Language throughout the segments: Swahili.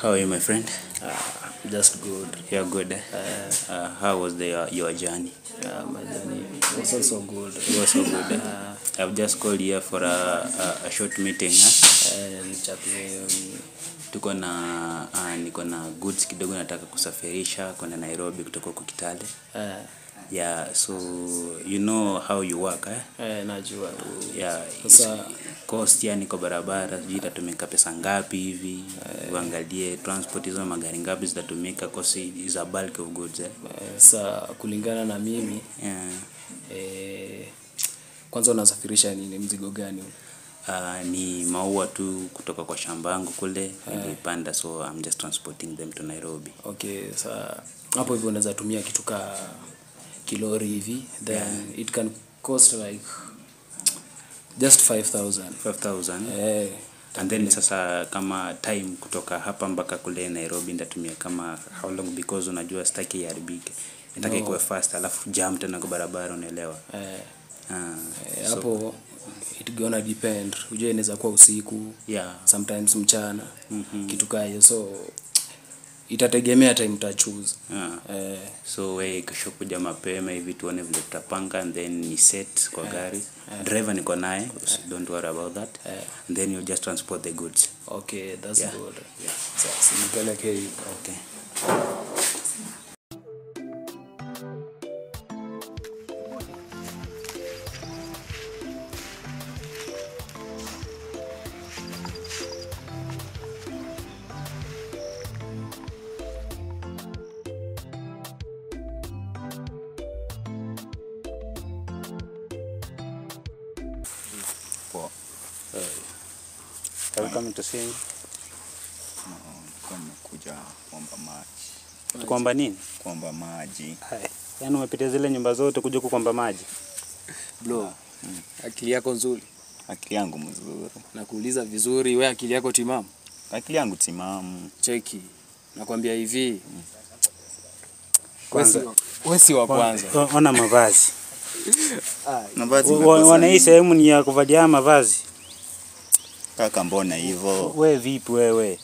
How are you, my friend? Just good. You're good. How was your journey? My journey was also good. It was so good. I've just called here for a short meeting. Niko na goods kidogo nataka kusafirisha kwenda Nairobi kutoka huko Kitale. Yeah, so you know how you work, Najua. Yeah, sasa cost yani kwa barabara sijui itatumika pesa ngapi hivi, uangalie transport hizo magari ngapi zitatumika cause is a bulk of goods. Sasa kulingana na mimi, kwanza unasafirisha nini, mzigo gani? Ni maua tu kutoka kwa shamba yangu kule nilipanda, so I'm just transporting them to Nairobi. Okay, sasa hapo hivyo unaweza tumia kitu ka kilori hivi, then it can cost like just 5,000. And then sasa kama time kutoka hapa mpaka kule Nairobi ndatumia kama how long, because unajua sitaki iharibike, nataka ikuwe fast alafu jam tena kwa barabara, unaelewa. Hapo it gonna depend, unajua inaweza kuwa usiku, sometimes mchana, kitu kama hiyo, so itategemea time uta choose. So we kesho kuja mapema hivi tuone vile tutapanga, and then ni set kwa gari. Driver niko naye, so don't worry about that. And then you just transport the goods. Okay, that's good. Sasa nipeleke hivi. Okay. Are you coming to see me? Kama kuja kuomba maji. Kuomba nini? Kuomba maji. Yaani umepitia zile nyumba zote kuja kuomba maji? Bro, akili yako nzuri? Akili yangu mzuri. Nakuuliza vizuri, wewe akili yako timamu? Akili yangu timamu. Cheki. Nakwambia hivi. Wewe si wa kwanza. Ona mavazi. Mavazi wana hii sehemu ni ya kuvalia mavazi. Kaka mbona hivyo? Wewe vipi wewe?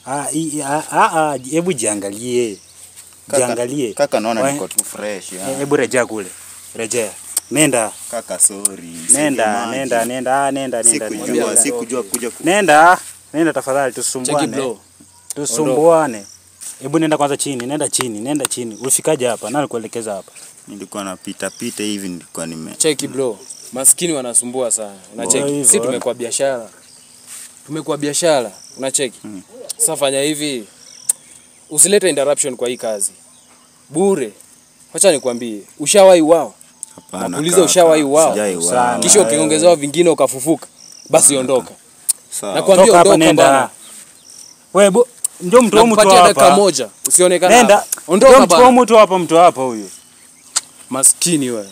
Hebu jiangalie. Jiangalie. Kaka naona niko tu fresh. Hebu rejea kule. Rejea. Nenda. Kaka sorry. Nenda. Sikujua kuja. Nenda tafadhali, tusumbuane. Hebu nenda kwanza chini, nenda chini. Ulifikaje hapa? Nani kuelekeza hapa? Nilikuwa napita hivi nilikuwa Cheki bro. Maskini wanasumbua sana. Unacheki. Sisi tumekuwa biashara. Unacheki. Sasa fanya hivi. Usilete interruption kwa hii kazi. Bure. Acha nikwambie, ushawahi wao? Hapana. Nakuuliza ushawahi wao? Kisha ukiongezewa vingine ukafufuka. Basi ondoka. Sawa. Nakwambia ondoka nenda. Wewe ndio mtu wa mtu hapa. Dakika moja. Usionekana. Nenda. Ondoka bana. Mtu wa mtu hapa huyu. Maskini wewe.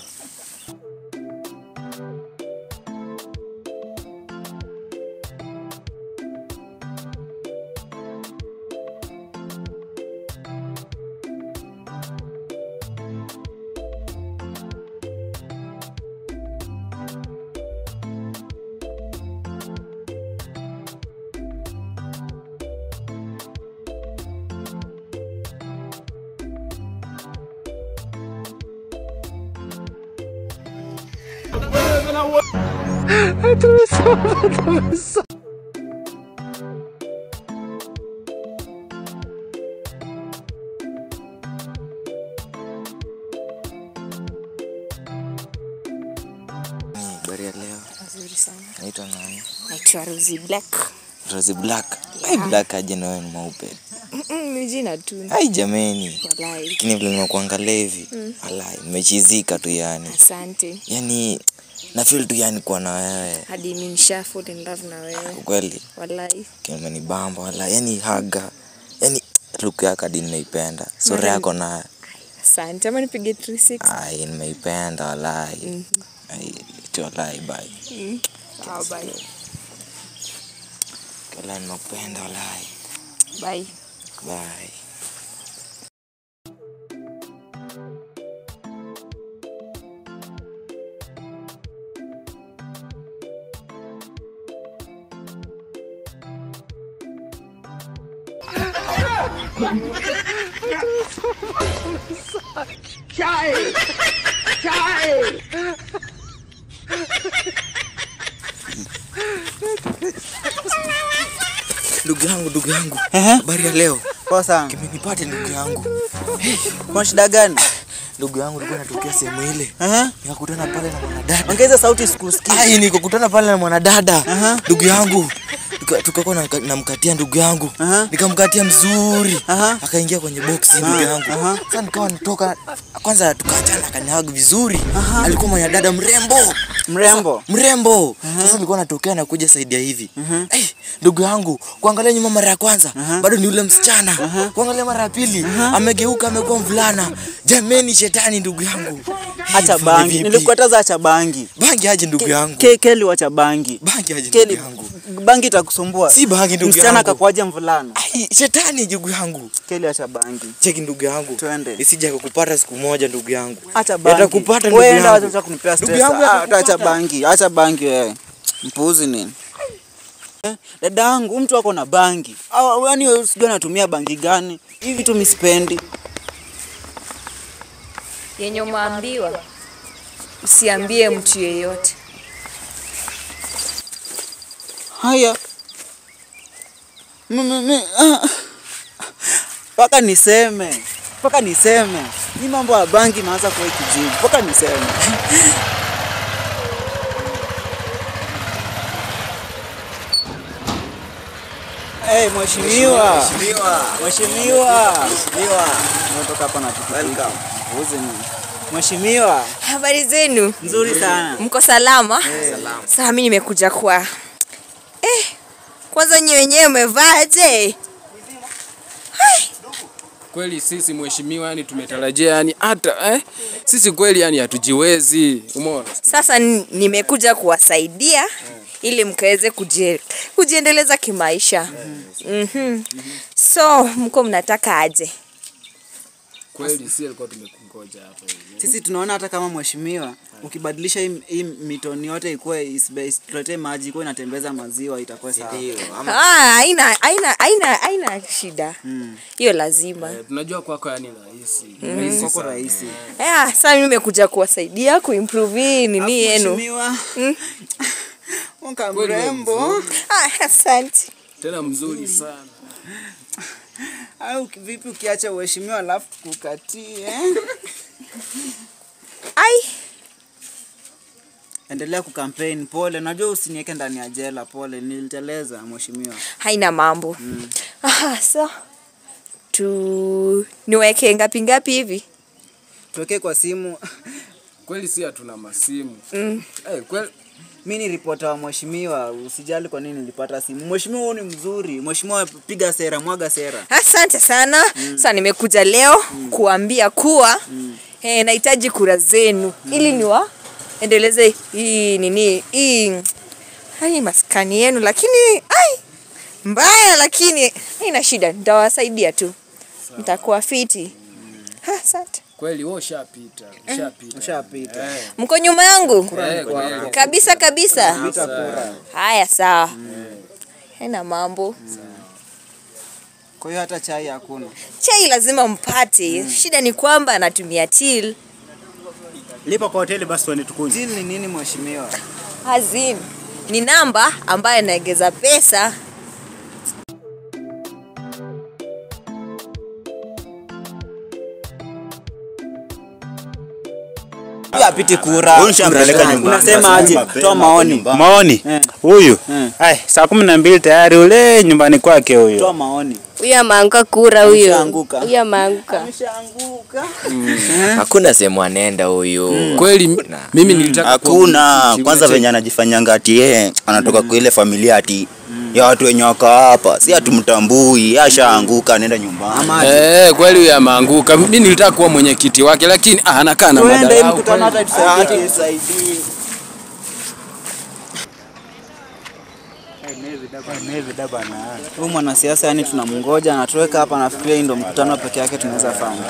Atravessou. Habari ya leo? Nzuri sana. Naitwa nani? Naitwa Rosie Black. Rosie Black. Black aje na wewe ni mweupe? Ni jina tu. Hai jameni. Wallahi. Lakini vile nimekuangalia hivi, wallahi nimechizika tu yani. Asante. Yani na feel tu yani kwa na wewe. Hadi mimi nisha fall in love na wewe. Kweli? Wallahi. Kama ni bamba wallahi, yani haga. Yani look yako hadi nimeipenda. Sura yako na. Asante. Ama nipige 36. Ai nimeipenda wallahi. Ai wallahi bye. Bye. Wallahi nimekupenda wallahi. Bye. Bye. Ndugu yangu. Habari ya leo? Poa sana. Kimenipata ndugu yangu. Kwa shida gani? Ndugu yangu nilikuwa natokea sehemu ile. Nikakutana pale na mwanadada. Ongeza sauti sikusikii. Nikakutana pale na mwanadada. Ndugu yangu. Tukakuwa namkatia ndugu yangu. Nikamkatia mzuri. Akaingia kwenye box ndugu yangu. Sasa nikawa natoka kwanza tukaachana akanihaga vizuri. Alikuwa mwanadada mrembo. Sasa nilikuwa natokea na kuja saidia hivi. Ndugu yangu, kuangalia nyuma mara ya kwanza bado ni yule msichana. Kuangalia mara ya pili amegeuka amekuwa mvulana. Jameni shetani ndugu yangu. Acha bangi. Nilikukataza acha bangi. Bangi aje ndugu yangu. Keli wacha bangi. Bangi aje ndugu yangu. Bangi itakusumbua. Si bangi ndugu yangu. Msichana akakuaje mvulana? Shetani ndugu yangu. Keli acha bangi. Cheki ndugu yangu. Twende. Isije kukupata siku moja ndugu yangu. Acha bangi. Yatakupata ndugu yangu. Wewe ndio kunipea stress. Ndugu yangu acha bangi. Acha bangi wewe. Mpuuzi nini? Dada yangu mtu wako na bangi. Yaani wewe usijua anatumia bangi gani? Hivi vitu misipendi. Yenye umeambiwa usiambie mtu yeyote. Haya. Paka niseme. Ni mambo ya bangi naanza kwa kijibu. Paka niseme. Mheshimiwa. Natoka hapa na tukio. Welcome. Mheshimiwa. Habari zenu? Nzuri sana. Mko salama? Salama. Sasa mimi nimekuja kwa kwanza nyewe wenyewe umevaaje? Kweli sisi mheshimiwa, yani tumetarajia yani hata sisi kweli yani hatujiwezi. Umeona? Sasa nimekuja kuwasaidia ili mkaweze kujiendeleza kimaisha. So mko mnataka aje? Kweli sisi alikuwa tumekungoja hapa hivi. Sisi tunaona hata kama mheshimiwa ukibadilisha hii mitoni yote ikuwe is-based, tulete maji ikuwe inatembeza maziwa itakuwa sawa. Haina shida. Hiyo lazima. Tunajua kwako yani rahisi. Kwako rahisi. Sasa mimi nimekuja kuwasaidia kuimprove nini yenu. Mheshimiwa. Mrembo. Asante. Tena mzuri sana. Au vipi ukiacha uheshimiwa alafu kukatie? Endelea kukampeni, pole. Najua usiniweke ndani ya jela, pole. Niliteleza mheshimiwa. Haina mambo. So niweke ngapi hivi? Tuweke kwa simu. Kweli si hatuna masimu. Kweli mimi ni reporter wa mheshimiwa, usijali kwa nini nilipata simu. Mheshimiwa ni mzuri. Mheshimiwa piga sera, mwaga sera. Asante sana. Sasa nimekuja leo kuambia kuwa nahitaji kura zenu ili endeleze hii maskani yenu, lakini mbaya, lakini haina shida, nitawasaidia tu. Mtakuwa fiti. Asante. Kweli wewe ushapita. Mko nyuma yangu? Kabisa. Haya sawa. Haina mambo. Kwa hiyo hata chai hakuna. Chai lazima mpate. Shida ni kwamba anatumia till. Lipa kwa hoteli basi tuende tukunywe. Till ni nini mheshimiwa? Hazin. Ni namba ambayo inaegeza pesa. Apiti kura. Unasema aje? Toa maoni. Huyu. Saa 12 tayari ule nyumbani kwake huyo. Toa maoni. Huyu ameanguka kura huyo. Huyu ameanguka. Ameshaanguka. Hakuna sehemu anaenda huyo. Kweli mimi nilitaka hakuna kwanza venye anajifanyanga ati yeye anatoka kwa ile familia ati ya watu wenye wako hapa. Si atumtambui, ashaanguka anaenda nyumbani. Kweli huyu ameanguka. Mimi nilitaka kuwa mwenyekiti wake lakini anakaa na madai. Twende mkutano hata tusaidie. Huyu mwanasiasa yani tunamngoja anatoweka hapa, nafikiria ndio mkutano peke yake tunaweza fanya.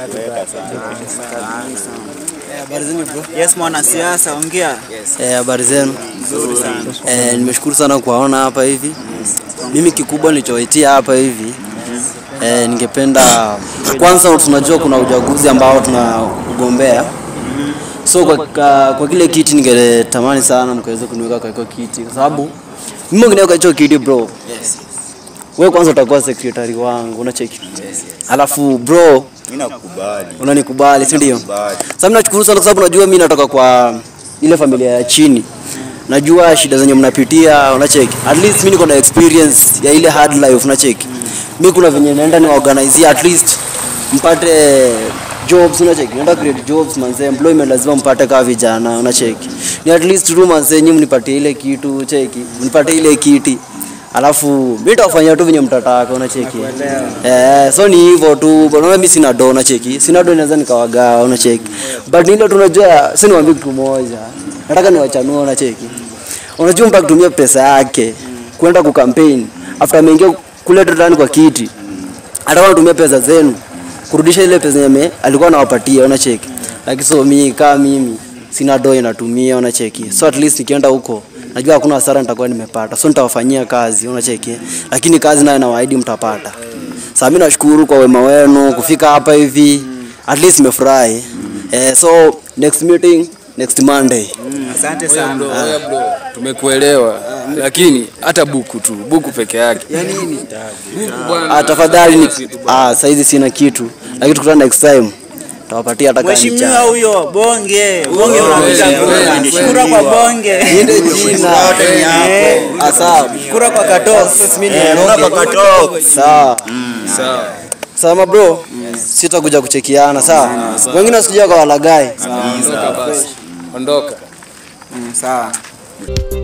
Habari zenu bro? Yes mwanasiasa, ongea. Habari zenu? Nzuri sana. Nimeshukuru sana kuwaona hapa hivi. Mimi kikubwa nilichoitia hapa hivi Ningependa kwanza, tunajua kuna uchaguzi ambao tunaugombea. So kwa kile kiti ningetamani sana mkaweze kuniweka kwa hiyo kiti kwa sababu mimi ningeweka hicho kiti bro. Wewe kwanza utakuwa secretary wangu, unacheki. Alafu bro, mimi nakubali. Unanikubali, si ndio? Sasa mimi nashukuru sana kwa sababu najua mimi natoka kwa ile familia ya chini. Najua shida zenye mnapitia, unacheki. At least mimi niko na experience ya ile hard life, unacheki. Mimi kuna venye naenda ni organize at least mpate jobs, unacheki. Naenda create jobs manze, employment lazima mpate kama vijana, unacheki. Ni at least tu manze nyinyi mnipatie ile kitu, cheki. Mnipatie ile kiti. Alafu mimi nitafanya tu venye mtataka, unacheki. So ni hivyo tu. Bwana mimi sina do, unacheki. Sina do naweza nikawagawa, unacheki. But nile tunajua si niwaambie kitu moja. Nataka niwachanue, unacheki. Unajua mpaka kutumia pesa yake kwenda ku campaign after ameingia kule ndani kwa kiti. Hata kama tumia pesa zenu kurudisha ile pesa yenyewe alikuwa anawapatia, unacheki. Lakini so mimi sina do inatumia, unacheki. So at least nikienda huko najua hakuna hasara nitakuwa nimepata. So nitawafanyia kazi, unacheki. Lakini kazi nayo nawaahidi mtapata. Sasa mimi nashukuru kwa wema wenu kufika hapa hivi. At least nimefurahi. So next meeting next Monday. Asante sana bro. Tumekuelewa. Lakini hata buku peke yake. Ya nini? Buku bwana. Tafadhali sasa hizi sina kitu. Lakini tukutane next time. Tawapatia hata kama mheshimiwa huyo bonge kura kwa bonge ndio jina asa kura kwa katos Kura kwa katos. Sawa bro. Sitakuja kuchekiana, sawa. Wengine wasije kwa walagai. Ondoka. sawa.